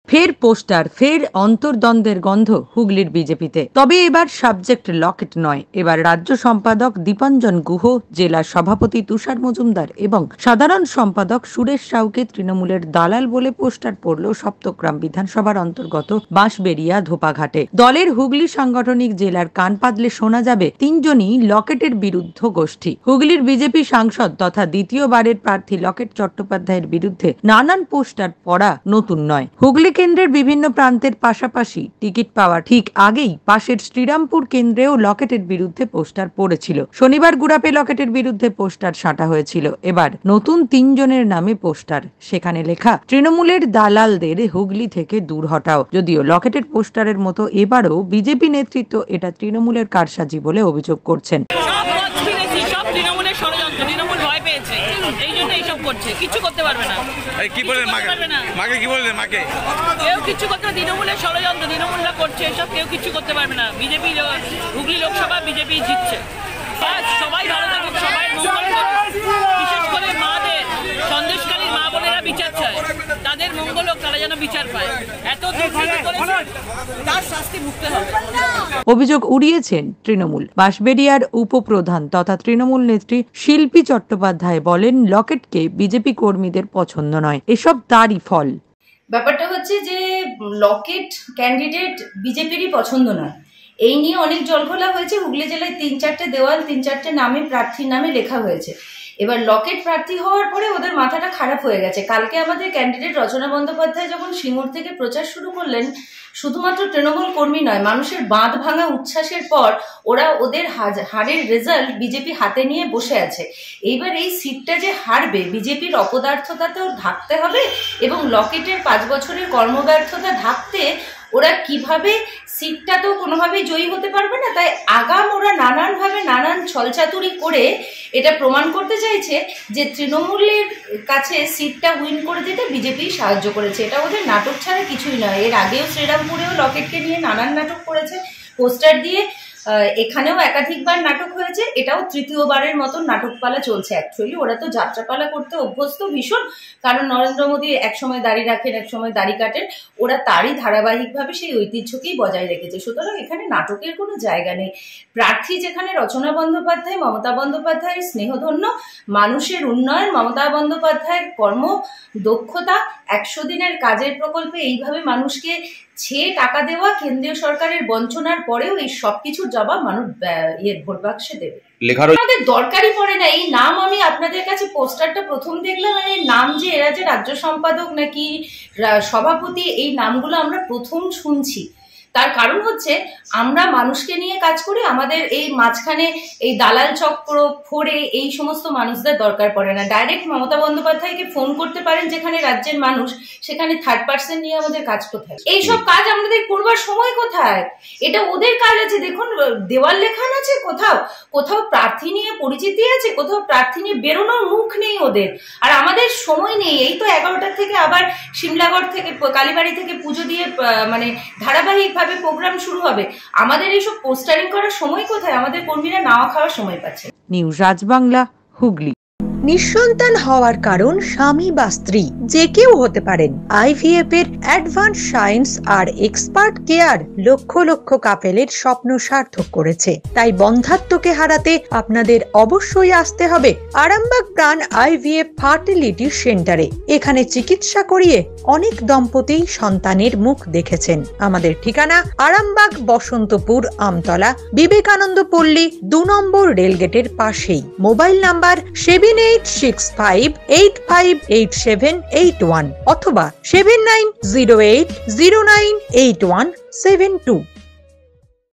ফের পোস্টার, ফের অন্তর্দ্বন্দ্বের গন্ধ হুগলির বিজেপিতে। তবে এবার সাবজেক্ট লকেট নয়, এবার রাজ্য সম্পাদক দীপাঞ্জন গুহ, জেলা সভাপতি তুষার মজুমদার এবং সাধারণ সম্পাদক সুরেশ সাউকে তৃণমূলের দালাল বলে পোস্টার পড়ল সপ্তগ্রাম বিধানসভার অন্তর্গত বাঁশবেড়িয়া ধোপাঘাটে। দলের হুগলি সাংগঠনিক জেলার কান পাতলে শোনা যাবে তিনজনই লকেটের বিরুদ্ধ গোষ্ঠী। হুগলির বিজেপি সাংসদ তথা দ্বিতীয়বারের প্রার্থী লকেট চট্টোপাধ্যায়ের বিরুদ্ধে নানান পোস্টার পড়া নতুন নয়। হুগলি কেন্দ্রের বিভিন্ন প্রান্তের পাশাপাশি টিকিট পাওয়া ঠিক আগেই পাশের শ্রীরামপুর কেন্দ্রেও লকেটের বিরুদ্ধে পোস্টার পড়েছিল। শনিবার গুড়াপে লকেটের বিরুদ্ধে পোস্টার সাঁটা হয়েছিল। এবার নতুন তিনজনের নামে পোস্টার, সেখানে লেখা তৃণমূলের দালালদের হুগলি থেকে দূর হটাও। যদিও লকেটের পোস্টারের মতো এবারও বিজেপি নেতৃত্ব এটা তৃণমূলের কারসাজি বলে অভিযোগ করছেন। কিছু করতে পারবে না। কি বলেন মাকে কি বললেন? মাকে কেউ কিছু করতে, তৃণমূলের ষড়যন্ত্র, তৃণমূলরা করছে এসব, কেউ কিছু করতে পারবে না। বিজেপি হুগলি লোকসভা বিজেপি জিতছে। সবাই ভালো থাকুক, সবাই বিশেষ করে মাদের, সন্দেশকালীর মা বোনেরা বিচার চায়, তাদের মঙ্গল হোক, তারা যেন বিচার পায়। এত দুর্নীতি করেছে, তার শাস্তি ভুগতে হবে। অভিযোগ উড়িয়েছেন তৃণমূল। বাঁশবেড়িয়ার উপপ্রধান তথা তৃণমূল নেত্রী শিল্পী চট্টোপাধ্যায় বলেন, লকেটকে বিজেপি কর্মীদের পছন্দ নয়, এসব তারই ফল। ব্যাপারটা হচ্ছে যে লকেট ক্যান্ডিডেট বিজেপিরই পছন্দ নয়, এই নিয়ে অনেক জলঘোলা হয়েছে। হুগলি জেলায় 3-4টে দেওয়াল, 3-4টে নামে প্রার্থীর নামে লেখা হয়েছে। এবার লকেট প্রার্থী হওয়ার পরে ওদের মাথাটা খারাপ হয়ে গেছে। কালকে আমাদের ক্যান্ডিডেট রচনা বন্দ্যোপাধ্যায় যখন সিঙ্গুর থেকে প্রচার শুরু করলেন, শুধুমাত্র তৃণমূল কর্মী নয়, মানুষের বাঁধ ভাঙা উচ্ছ্বাসের পর ওরা ওদের হারের রেজাল্ট বিজেপি হাতে নিয়ে বসে আছে। এইবার এই সিটটা যে হারবে, বিজেপির অপদার্থতাতেও ঢাকতে হবে এবং লকেটের 5 বছরের কর্মব্যর্থতা ঢাকতে ওরা কিভাবে সিটটা তো কোনোভাবেই জয়ী হতে পারবে না। তাই আগাম ওরা নানানভাবে নানান ছলচাতুরি করে এটা প্রমাণ করতে চাইছে যে তৃণমূলের কাছে সিটটা উইন করে দিতে বিজেপি সাহায্য করেছে। এটা ওদের নাটক ছাড়া কিছুই নয়। এর আগেও শ্রীরামপুরেও লকেটকে নিয়ে নানান নাটক করেছে, পোস্টার দিয়ে। এখানেও একাধিকবার নাটক হয়েছে। এটাও তৃতীয়বারের মতন নাটকপালা চলছে। অ্যাকচুয়ালি ওরা তো যাত্রাপালা করতে অভ্যস্ত ভীষণ, কারণ নরেন্দ্র মোদী একসময় দাড়ি রাখেন, একসময় দাড়ি কাটেন। ওরা তারই ধারাবাহিকভাবে সেই ঐতিহ্যকেই বজায় রেখেছে। সুতরাং এখানে নাটকের কোনো জায়গা নেই। প্রার্থী যেখানে রচনা বন্দ্যোপাধ্যায়, মমতা বন্দ্যোপাধ্যায়ের স্নেহধন্য, মানুষের উন্নয়ন, মমতা বন্দ্যোপাধ্যায়ের কর্ম দক্ষতা, 100 দিনের কাজের প্রকল্পে এইভাবে মানুষকে টাকা দেওয়া, কেন্দ্রীয় সরকারের বঞ্চনার পরেও এই সবকিছুর জবাব মানুষ ভোট বাক্সে দেবে। আমাদের দরকারই পড়ে না এই নাম। আমি আপনাদের কাছে পোস্টারটা প্রথম দেখলাম, এই নাম যে এরা যে রাজ্য সম্পাদক নাকি সভাপতি, এই নামগুলো আমরা প্রথম শুনছি। তার কারণ হচ্ছে আমরা মানুষকে নিয়ে কাজ করি, আমাদের এই মাঝখানে এই দালাল চক্র ফোড়ে এই সমস্ত মানুষদের দরকার পড়ে না। ডাইরেক্ট মমতা বন্দ্যোপাধ্যায়কে ফোন করতে পারেন যেখানে রাজ্যের মানুষ, সেখানে থার্ড পার্সন নিয়ে আমাদের কাজ কোথায়? এইসব কাজ আমাদের করবার সময় কোথায়? এটা ওদের কাজ আছে। দেখুন, দেওয়াল লেখান আছে, কোথাও কোথাও প্রার্থী নিয়ে পরিচিতি আছে, কোথাও প্রার্থী নিয়ে বেরোনোর মুখ নেই ওদের। আর আমাদের সময় নেই। এই তো 11টার থেকে আবার সিমলাগড় থেকে, কালীবাড়ি থেকে পুজো দিয়ে মানে ধারাবাহিক প্রোগ্রাম শুরু হবে। আমাদের এইসব পোস্টারিং করার সময় কোথায়? আমাদের কর্মীরা নাওয়া খাওয়ার সময় পাচ্ছে। নিউজ রাজবাংলা, হুগলি। নিঃসন্তান হওয়ার কারণ স্বামী বা স্ত্রী যে কেউ হতে পারেন। IVF এর অ্যাডভান্স সায়েন্স আর এক্সপার্ট কেয়ার লক্ষ লক্ষ কাপেলের স্বপ্ন সার্থক করেছে। তাই বন্ধাত্বকে হারাতে আপনাদের অবশ্যই আসতে হবে আরামবাগ প্রাণ IVF ফার্টিলিটি সেন্টারে। এখানে চিকিৎসা করিয়ে অনেক দম্পতি সন্তানের মুখ দেখেছেন। আমাদের ঠিকানা আরামবাগ, বসন্তপুর, আমতলা, বিবেকানন্দ পল্লী, 2 নম্বর রেলগেটের পাশেই। মোবাইল নাম্বার 7865858781 অথবা 7908098172।